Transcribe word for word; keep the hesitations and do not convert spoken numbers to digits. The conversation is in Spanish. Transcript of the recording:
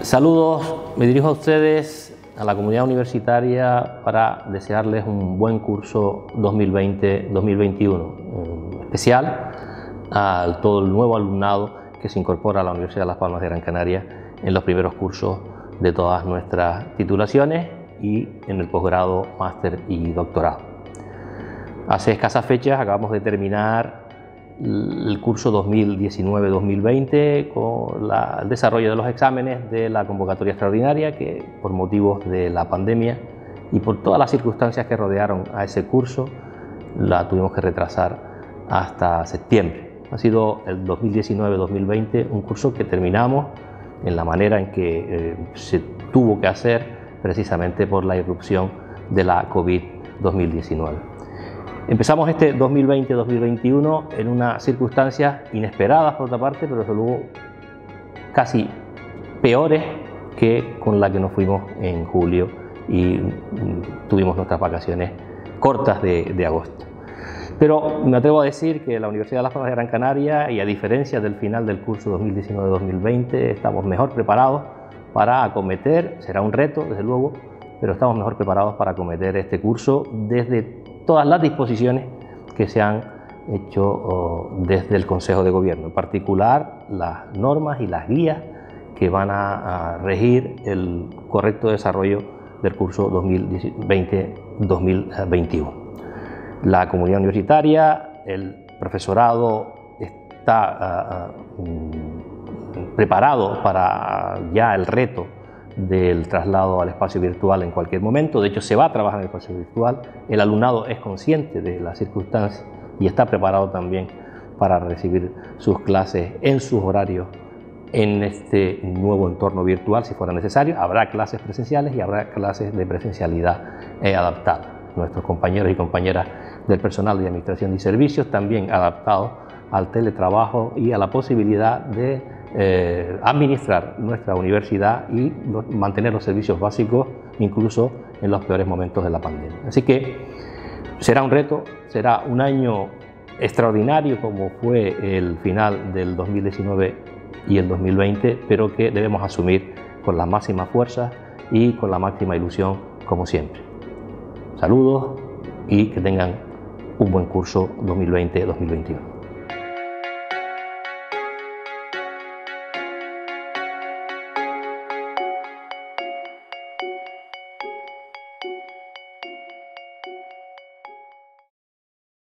Saludos, me dirijo a ustedes, a la comunidad universitaria, para desearles un buen curso dos mil veinte dos mil veintiuno, en especial a todo el nuevo alumnado que se incorpora a la Universidad de Las Palmas de Gran Canaria en los primeros cursos de todas nuestras titulaciones y en el posgrado, máster y doctorado. Hace escasas fechas acabamos de terminar el curso dos mil diecinueve dos mil veinte con la, el desarrollo de los exámenes de la convocatoria extraordinaria, que por motivos de la pandemia y por todas las circunstancias que rodearon a ese curso la tuvimos que retrasar hasta septiembre. Ha sido el dos mil diecinueve dos mil veinte un curso que terminamos en la manera en que eh, se tuvo que hacer, precisamente por la irrupción de la COVID dos mil diecinueve. Empezamos este dos mil veinte dos mil veintiuno en unas circunstancias inesperadas por otra parte, pero desde luego casi peores que con la que nos fuimos en julio y tuvimos nuestras vacaciones cortas de, de agosto. Pero me atrevo a decir que la Universidad de Las Palmas de Gran Canaria, y a diferencia del final del curso dos mil diecinueve dos mil veinte, estamos mejor preparados para acometer, será un reto desde luego, pero estamos mejor preparados para acometer este curso desde todas las disposiciones que se han hecho oh, desde el Consejo de Gobierno, en particular las normas y las guías que van a, a regir el correcto desarrollo del curso dos mil veinte dos mil veintiuno. La comunidad universitaria, el profesorado está uh, uh, preparado para ya el reto del traslado al espacio virtual en cualquier momento. De hecho, se va a trabajar en el espacio virtual. El alumnado es consciente de las circunstancias y está preparado también para recibir sus clases en sus horarios en este nuevo entorno virtual, si fuera necesario. Habrá clases presenciales y habrá clases de presencialidad eh, adaptadas. Nuestros compañeros y compañeras del personal de administración y servicios también adaptados al teletrabajo y a la posibilidad de Eh, administrar nuestra universidad y los, mantener los servicios básicos incluso en los peores momentos de la pandemia. Así que será un reto, será un año extraordinario como fue el final del dos mil diecinueve y el dos mil veinte, pero que debemos asumir con la máxima fuerza y con la máxima ilusión como siempre. Saludos y que tengan un buen curso dos mil veinte dos mil veintiuno.